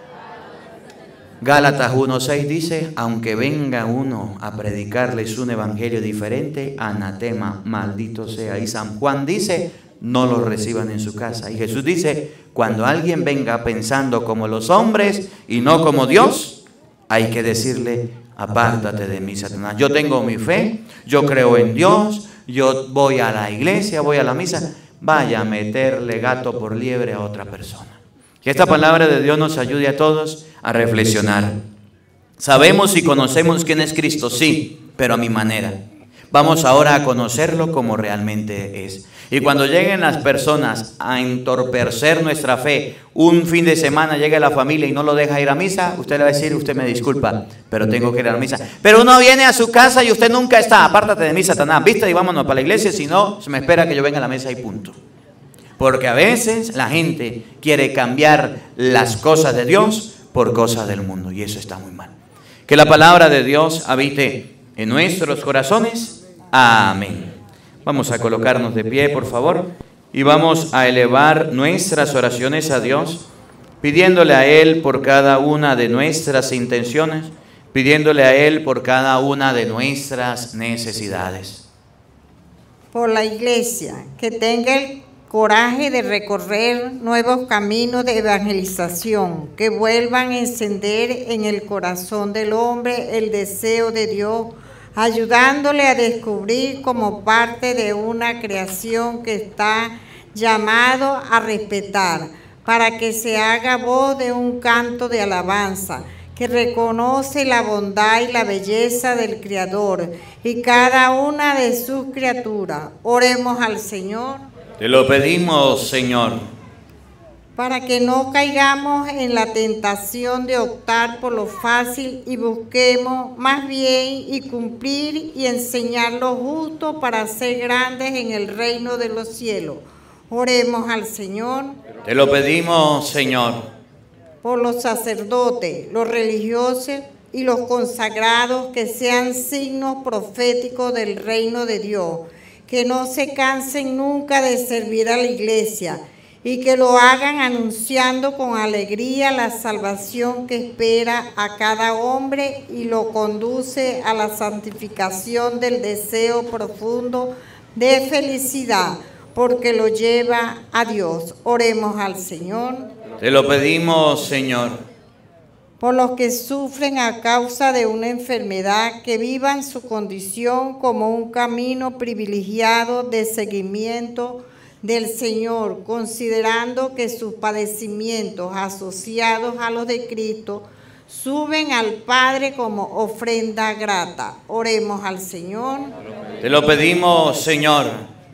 Gálatas 1:6 dice, aunque venga uno a predicarles un evangelio diferente, anatema, maldito sea. Y San Juan dice, no lo reciban en su casa. Y Jesús dice, cuando alguien venga pensando como los hombres y no como Dios, hay que decirle, apártate de mí, Satanás. Yo tengo mi fe, yo creo en Dios, yo voy a la iglesia, voy a la misa. Vaya a meterle gato por liebre a otra persona. Que esta palabra de Dios nos ayude a todos a reflexionar. Sabemos y conocemos quién es Cristo, sí, pero a mi manera. Vamos ahora a conocerlo como realmente es. Y cuando lleguen las personas a entorpecer nuestra fe, un fin de semana llega la familia y no lo deja ir a misa, usted le va a decir, usted me disculpa, pero tengo que ir a la misa. Pero uno viene a su casa y usted nunca está, apártate de mí, Satanás, viste, y vámonos para la iglesia, si no, se me espera que yo venga a la mesa y punto. Porque a veces la gente quiere cambiar las cosas de Dios por cosas del mundo, y eso está muy mal. Que la palabra de Dios habite en nuestros corazones. Amén. Vamos a colocarnos de pie, por favor, y vamos a elevar nuestras oraciones a Dios, pidiéndole a Él por cada una de nuestras intenciones, pidiéndole a Él por cada una de nuestras necesidades. Por la iglesia, que tenga el coraje de recorrer nuevos caminos de evangelización, que vuelvan a encender en el corazón del hombre el deseo de Dios, ayudándole a descubrir como parte de una creación que está llamado a respetar, para que se haga voz de un canto de alabanza, que reconoce la bondad y la belleza del Creador y cada una de sus criaturas. Oremos al Señor. Te lo pedimos, Señor. Para que no caigamos en la tentación de optar por lo fácil y busquemos más bien y cumplir y enseñar lo justo para ser grandes en el reino de los cielos. Oremos al Señor. Te lo pedimos, Señor. Por los sacerdotes, los religiosos y los consagrados, que sean signos proféticos del reino de Dios, que no se cansen nunca de servir a la iglesia, y que lo hagan anunciando con alegría la salvación que espera a cada hombre y lo conduce a la santificación del deseo profundo de felicidad, porque lo lleva a Dios. Oremos al Señor. Te lo pedimos, Señor. Por los que sufren a causa de una enfermedad, que vivan su condición como un camino privilegiado de seguimiento del Señor, considerando que sus padecimientos asociados a los de Cristo suben al Padre como ofrenda grata. Oremos al Señor. Te lo pedimos, Señor.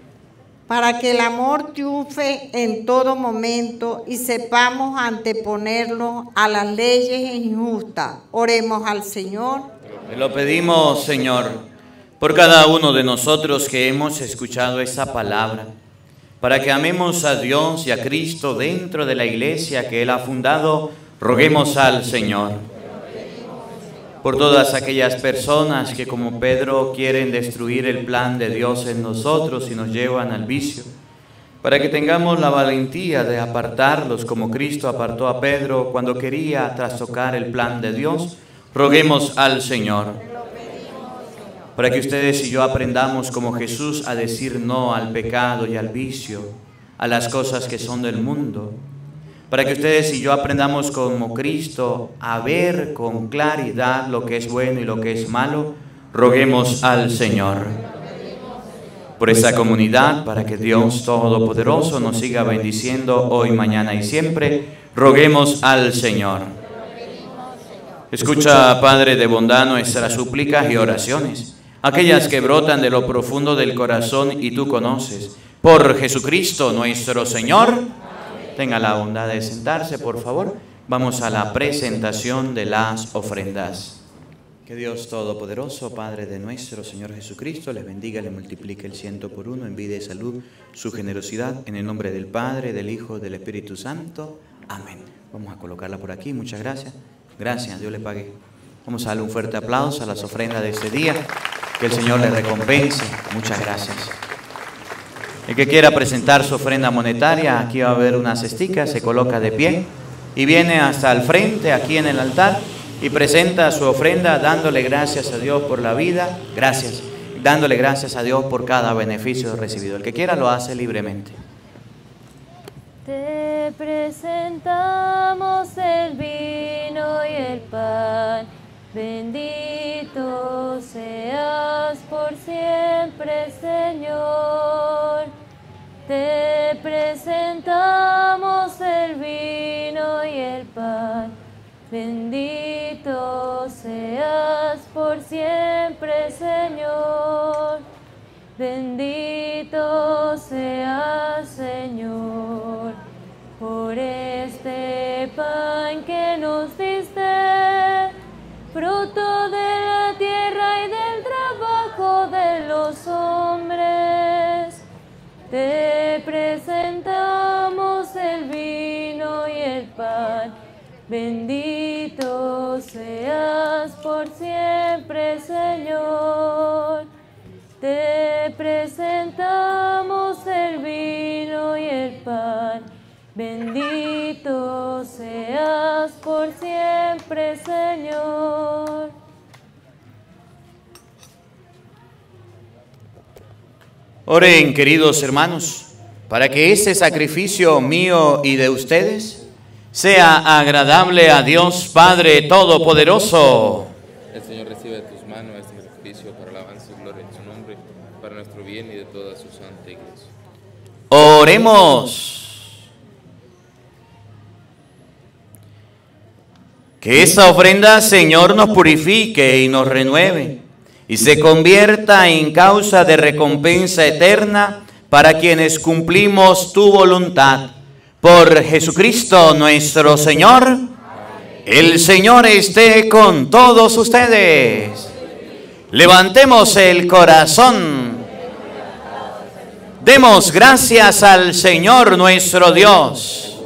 Para que el amor triunfe en todo momento y sepamos anteponerlo a las leyes injustas. Oremos al Señor. Te lo pedimos, Señor, por cada uno de nosotros que hemos escuchado esa palabra, para que amemos a Dios y a Cristo dentro de la iglesia que Él ha fundado, roguemos al Señor. Por todas aquellas personas que como Pedro quieren destruir el plan de Dios en nosotros y nos llevan al vicio, para que tengamos la valentía de apartarlos como Cristo apartó a Pedro cuando quería trastocar el plan de Dios, roguemos al Señor. para que ustedes y yo aprendamos como Jesús a decir no al pecado y al vicio, a las cosas que son del mundo, para que ustedes y yo aprendamos como Cristo a ver con claridad lo que es bueno y lo que es malo. Roguemos al Señor por esta comunidad, para que Dios Todopoderoso nos siga bendiciendo hoy, mañana y siempre. Roguemos al Señor. Escucha, Padre de bondad, nuestras súplicas y oraciones, aquellas que brotan de lo profundo del corazón y tú conoces. Por Jesucristo nuestro Señor. Tenga la bondad de sentarse, por favor. Vamos a la presentación de las ofrendas. Que Dios Todopoderoso, Padre de nuestro Señor Jesucristo, les bendiga, les multiplique el 100 por 1 en vida y salud, su generosidad, en el nombre del Padre, del Hijo, del Espíritu Santo. Amén. Vamos a colocarla por aquí. Muchas gracias. Gracias, Dios le pague. Vamos a darle un fuerte aplauso a las ofrendas de este día. Que el Señor le recompense. Muchas gracias. El que quiera presentar su ofrenda monetaria, aquí va a haber una cestica, se coloca de pie y viene hasta el frente, aquí en el altar, y presenta su ofrenda dándole gracias a Dios por la vida, gracias, dándole gracias a Dios por cada beneficio recibido. El que quiera lo hace libremente. Te presentamos el vino y el pan, bendito seas por siempre, Señor. Te presentamos el vino y el pan, bendito seas por siempre, Señor. Bendito seas, Señor, por este pan que nos diste, fruto de la tierra y del trabajo de los hombres. Te presentamos el vino y el pan, bendito seas por siempre, Señor. Te presentamos el vino y el pan, bendito seas por siempre, Señor. Oren, queridos hermanos, para que este sacrificio mío y de ustedes sea agradable a Dios Padre Todopoderoso. El Señor recibe de tus manos este sacrificio para alabanza y gloria en su nombre, para nuestro bien y de toda su santa iglesia. Oremos. Que esta ofrenda, Señor, nos purifique y nos renueve, y se convierta en causa de recompensa eterna para quienes cumplimos tu voluntad. Por Jesucristo nuestro Señor. Amén. El Señor esté con todos ustedes. Levantemos el corazón. Demos gracias al Señor nuestro Dios.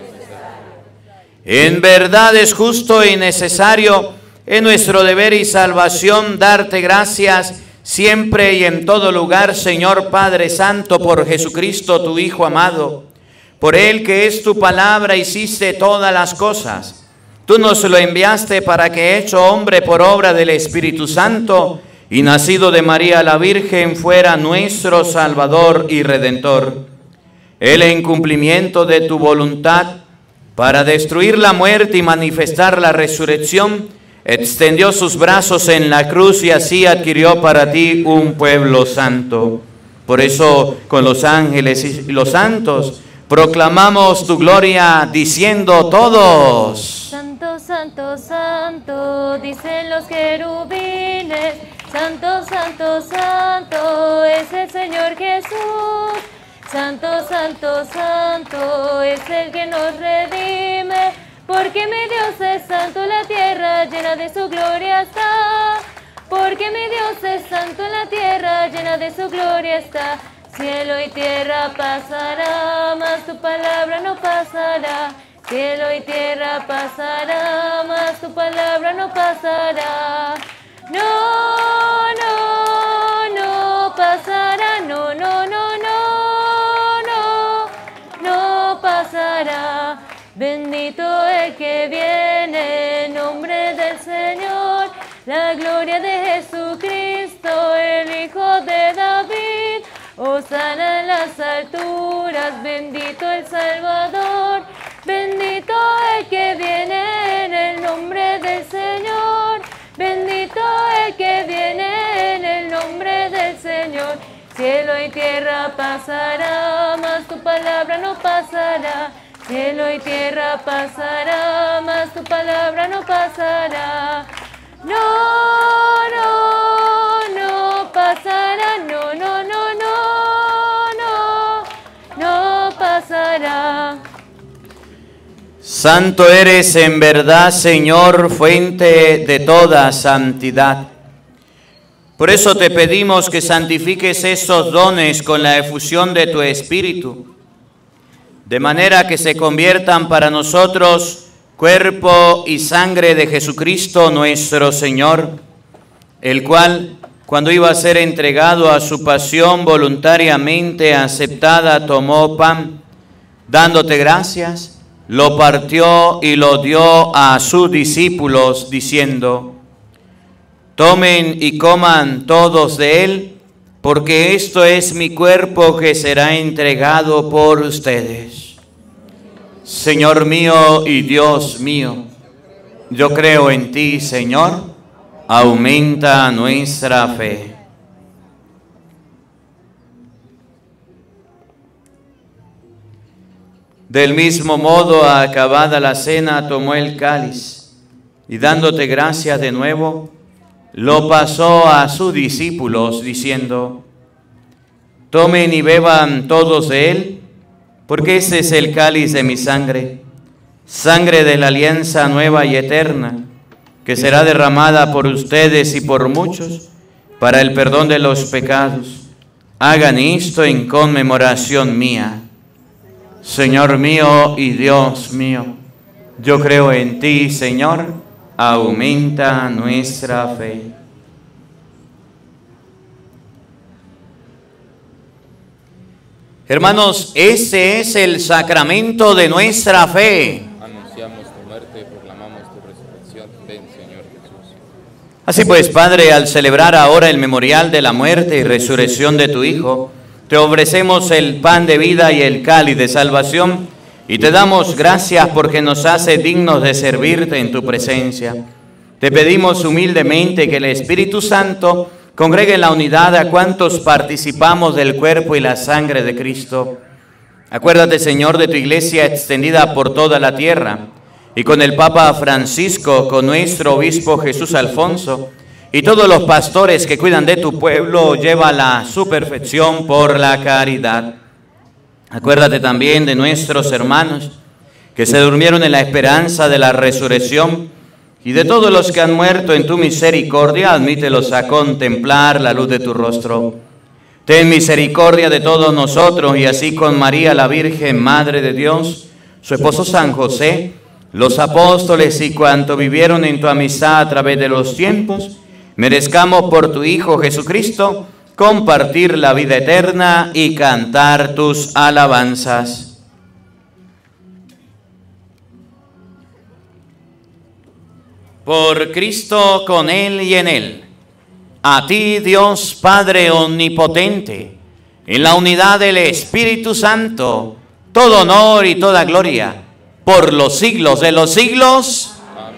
En verdad es justo y necesario, es nuestro deber y salvación darte gracias siempre y en todo lugar, Señor Padre Santo, por Jesucristo tu Hijo amado. Por Él, que es tu palabra, hiciste todas las cosas. Tú nos lo enviaste para que, hecho hombre por obra del Espíritu Santo y nacido de María la Virgen, fuera nuestro Salvador y Redentor. Él, en cumplimiento de tu voluntad, para destruir la muerte y manifestar la resurrección, extendió sus brazos en la cruz y así adquirió para ti un pueblo santo. Por eso, con los ángeles y los santos, proclamamos tu gloria diciendo todos: Santo, santo, santo, dicen los querubines. Santo, santo, santo, es el Señor Jesús. Santo, santo, santo, es el que nos redime. Porque mi Dios es santo, la tierra llena de su gloria está. Porque mi Dios es santo, la tierra llena de su gloria está. Cielo y tierra pasará, mas tu palabra no pasará. Cielo y tierra pasará, mas tu palabra no pasará. No, no, no pasará, no, no, no, no, no, no pasará. Bendito el que viene en nombre del Señor, la gloria de Jesucristo, criaturas, bendito el Salvador, bendito el que viene en el nombre del Señor, bendito el que viene en el nombre del Señor. Cielo y tierra pasará, mas tu palabra no pasará. Cielo y tierra pasará, mas tu palabra no pasará. No, no, no pasará, no, no, no, no, no, no pasará. Santo eres en verdad, Señor, fuente de toda santidad. Por eso te pedimos que santifiques esos dones con la efusión de tu Espíritu, de manera que se conviertan para nosotros cuerpo y sangre de Jesucristo nuestro Señor, el cual, cuando iba a ser entregado a su pasión voluntariamente aceptada, tomó pan, dándote gracias, lo partió y lo dio a sus discípulos, diciendo: tomen y coman todos de él, porque esto es mi cuerpo que será entregado por ustedes. Señor mío y Dios mío, yo creo en ti, Señor, aumenta nuestra fe. Del mismo modo, acabada la cena, tomó el cáliz y dándote gracias de nuevo, lo pasó a sus discípulos, diciendo: tomen y beban todos de él, porque ese es el cáliz de mi sangre, sangre de la alianza nueva y eterna, que será derramada por ustedes y por muchos, para el perdón de los pecados. Hagan esto en conmemoración mía. Señor mío y Dios mío, yo creo en ti, Señor, aumenta nuestra fe. Hermanos, este es el sacramento de nuestra fe. Anunciamos tu muerte, proclamamos tu resurrección. Ven, Señor Jesús. Así pues, Padre, al celebrar ahora el memorial de la muerte y resurrección de tu Hijo, te ofrecemos el pan de vida y el cáliz de salvación, y te damos gracias porque nos hace dignos de servirte en tu presencia. Te pedimos humildemente que el Espíritu Santo congregue en la unidad a cuantos participamos del cuerpo y la sangre de Cristo. Acuérdate, Señor, de tu iglesia extendida por toda la tierra, y con el Papa Francisco, con nuestro obispo Jesús Alfonso, y todos los pastores que cuidan de tu pueblo, llévala a su perfección por la caridad. Acuérdate también de nuestros hermanos que se durmieron en la esperanza de la resurrección, y de todos los que han muerto en tu misericordia, admítelos a contemplar la luz de tu rostro. Ten misericordia de todos nosotros, y así con María la Virgen, Madre de Dios, su esposo San José, los apóstoles y cuantos vivieron en tu amistad a través de los tiempos, merezcamos por tu Hijo Jesucristo compartir la vida eterna y cantar tus alabanzas. Por Cristo, con Él y en Él, a ti, Dios Padre omnipotente, en la unidad del Espíritu Santo, todo honor y toda gloria, por los siglos de los siglos.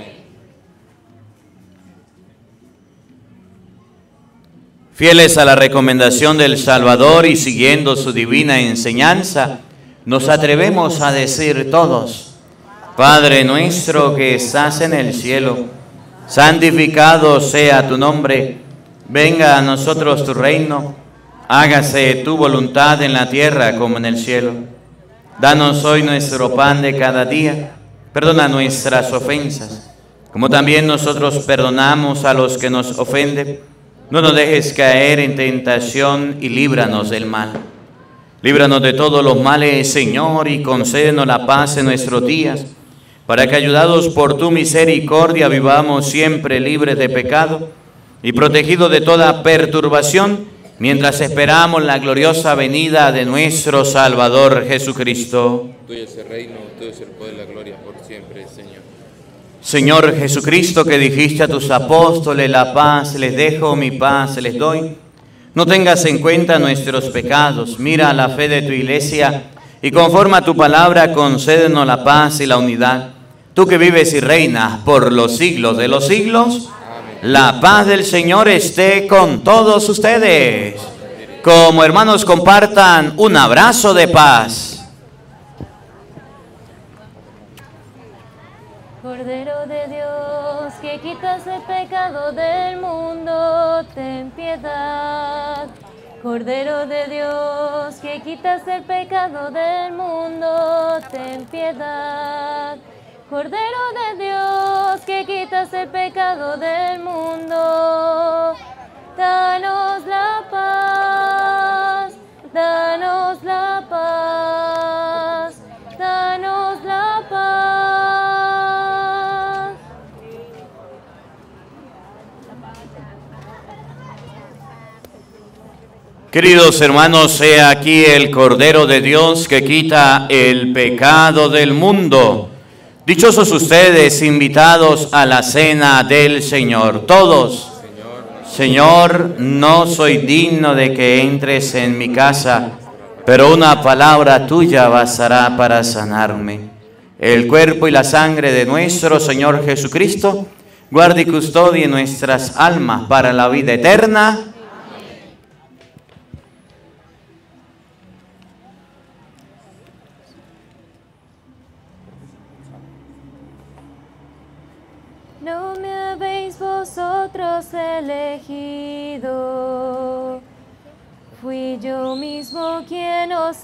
Fieles a la recomendación del Salvador y siguiendo su divina enseñanza, nos atrevemos a decir todos: Padre nuestro que estás en el cielo, santificado sea tu nombre, venga a nosotros tu reino, hágase tu voluntad en la tierra como en el cielo. Danos hoy nuestro pan de cada día, perdona nuestras ofensas, como también nosotros perdonamos a los que nos ofenden. No nos dejes caer en tentación y líbranos del mal. Líbranos de todos los males, Señor, y concédenos la paz en nuestros días, para que, ayudados por tu misericordia, vivamos siempre libres de pecado y protegidos de toda perturbación, mientras esperamos la gloriosa venida de nuestro Salvador Jesucristo. Tuyo es el reino, tuyo es el poder y la gloria por siempre, Señor. Señor Jesucristo, que dijiste a tus apóstoles: la paz les dejo, mi paz les doy, No tengas en cuenta nuestros pecados, mira la fe de tu iglesia y conforme a tu palabra concédenos la paz y la unidad. Tú que vives y reinas por los siglos de los siglos, la paz del Señor esté con todos ustedes. Como hermanos compartan un abrazo de paz. Cordero de Dios, que quitas el pecado del mundo, ten piedad. Cordero de Dios, que quitas el pecado del mundo, ten piedad. Cordero de Dios, que quitas el pecado del mundo, danos la paz, danos la paz, danos la paz. Queridos hermanos, he aquí el Cordero de Dios que quita el pecado del mundo. Dichosos ustedes, invitados a la cena del Señor. Todos, Señor, no soy digno de que entres en mi casa, pero una palabra tuya bastará para sanarme. El cuerpo y la sangre de nuestro Señor Jesucristo, guarde y custodie nuestras almas para la vida eterna. No me habéis vosotros elegido, fui yo mismo quien os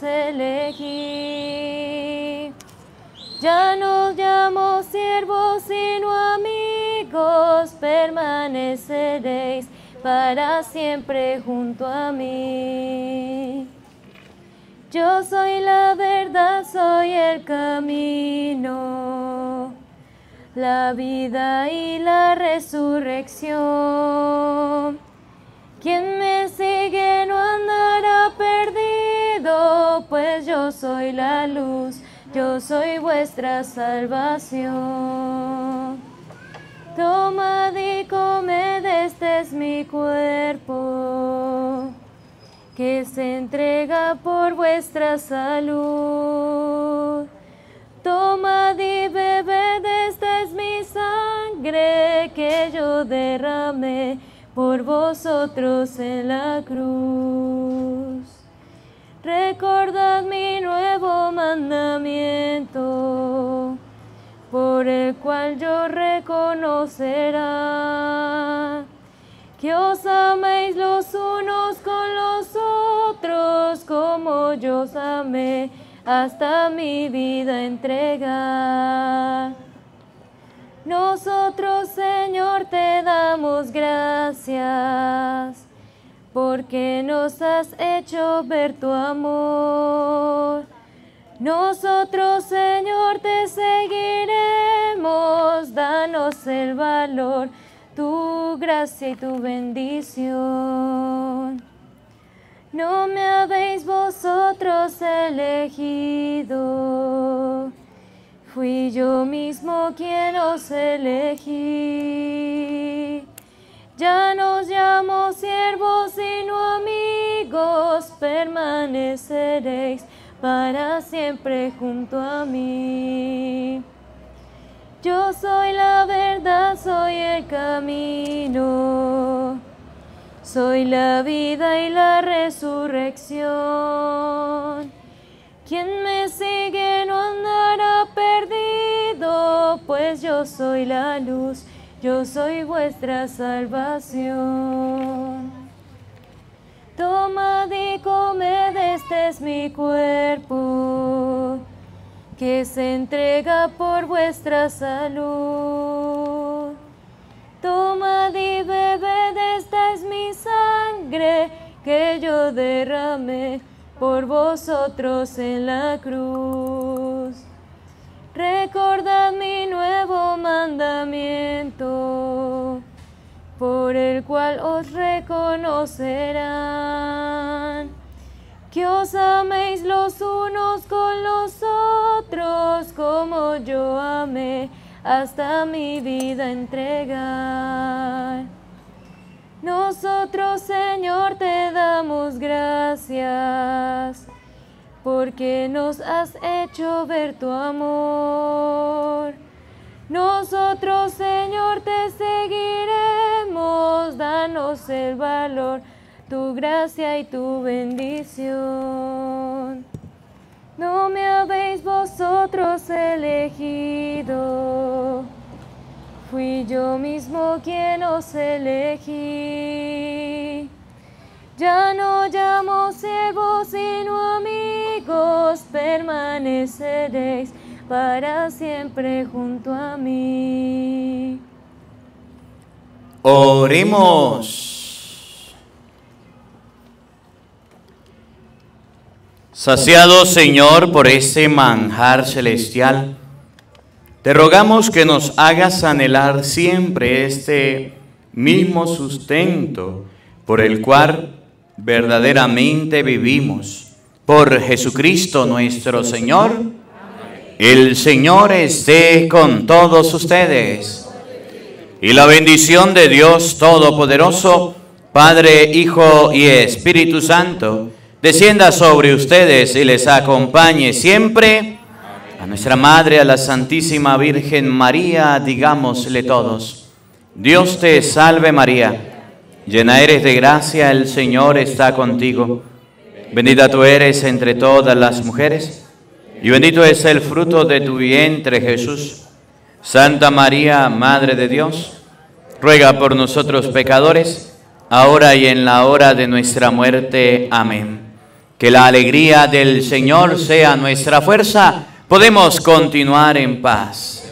elegí. Ya no os llamo siervos sino amigos, permaneceréis para siempre junto a mí. Yo soy la verdad, soy el camino, la vida y la resurrección. Quien me sigue no andará perdido, pues yo soy la luz, yo soy vuestra salvación. Tomad y comed, este es mi cuerpo, que se entrega por vuestra salud. Tomad y bebed, esta es mi sangre, que yo derramé por vosotros en la cruz. Recordad mi nuevo mandamiento, por el cual yo reconocerá que os améis los unos con los otros, como yo os amé, hasta mi vida entregar. Nosotros, Señor, te damos gracias, porque nos has hecho ver tu amor. Nosotros, Señor, te seguiremos, danos el valor, tu gracia y tu bendición. No me habéis vosotros elegido, fui yo mismo quien os elegí. Ya no os llamo siervos sino amigos, permaneceréis para siempre junto a mí. Yo soy la verdad, soy el camino, soy la vida y la resurrección. Quien me sigue no andará perdido, pues yo soy la luz, yo soy vuestra salvación. Tomad y comed, este es mi cuerpo, que se entrega por vuestra salud. Tomad y bebed, esta es mi sangre, que yo derramé por vosotros en la cruz. Recordad mi nuevo mandamiento, por el cual os reconocerán, que os améis los unos con los otros, como yo amé, hasta mi vida entregar. Nosotros, Señor, te damos gracias, porque nos has hecho ver tu amor. Nosotros, Señor, te seguiremos, danos el valor, tu gracia y tu bendición. No me habéis vosotros elegido, fui yo mismo quien os elegí. Ya no llamo siervos sino amigos, permaneceréis para siempre junto a mí. Oremos. Saciado, Señor, por este manjar celestial, te rogamos que nos hagas anhelar siempre este mismo sustento por el cual verdaderamente vivimos. Por Jesucristo nuestro Señor. El Señor esté con todos ustedes. Y la bendición de Dios Todopoderoso, Padre, Hijo y Espíritu Santo, descienda sobre ustedes y les acompañe siempre. A nuestra Madre, a la Santísima Virgen María, digámosle todos: Dios te salve María, llena eres de gracia, el Señor está contigo. Bendita tú eres entre todas las mujeres, y bendito es el fruto de tu vientre, Jesús. Santa María, Madre de Dios, ruega por nosotros pecadores, ahora y en la hora de nuestra muerte. Amén. Que la alegría del Señor sea nuestra fuerza. Podemos continuar en paz.